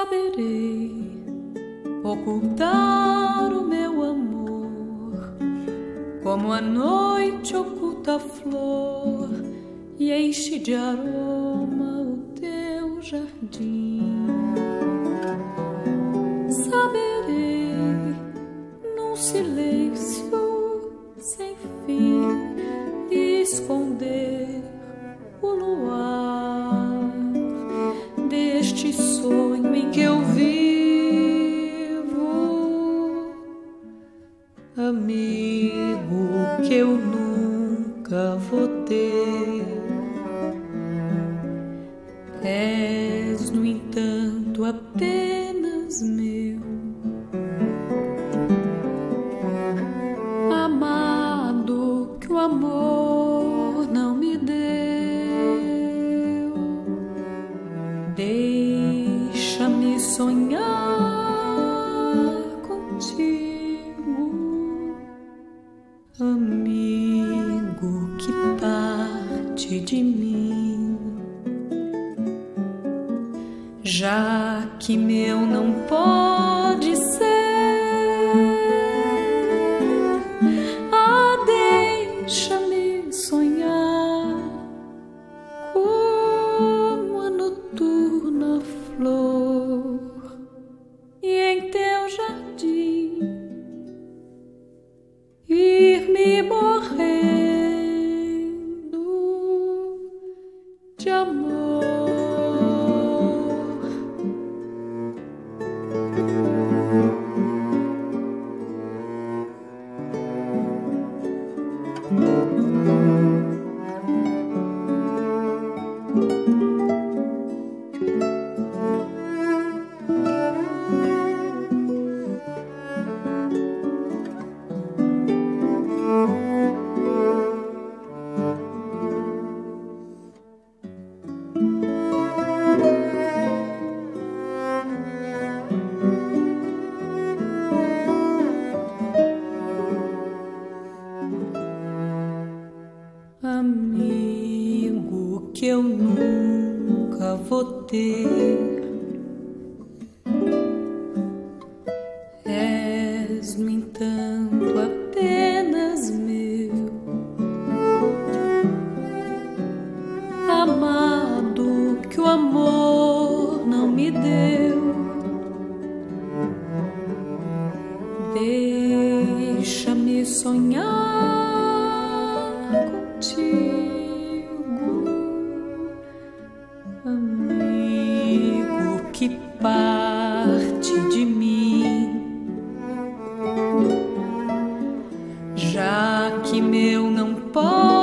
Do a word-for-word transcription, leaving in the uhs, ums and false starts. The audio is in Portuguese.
saberei ocultar o meu amor, como a noite oculta a flor e enche de aroma o teu jardim. Saberei num silêncio sem fim esconder o luar deste sonho em que eu vivo, amigo que eu nunca vou ter. És, no entanto, apenas meu, amado que o amor não me deu. Deixa-me sonhar contigo, amigo que parte de mim, já que meu não pode ser. Ah, deixa-me sonhar como a noturna flor, e em teu jardim ir me morrendo de amor. Amigo que eu nunca vou ter, és, no entanto, apenas meu, amado que o amor não me deu. Deixa-me sonhar contigo, amigo que parte de mim, já que meu não pode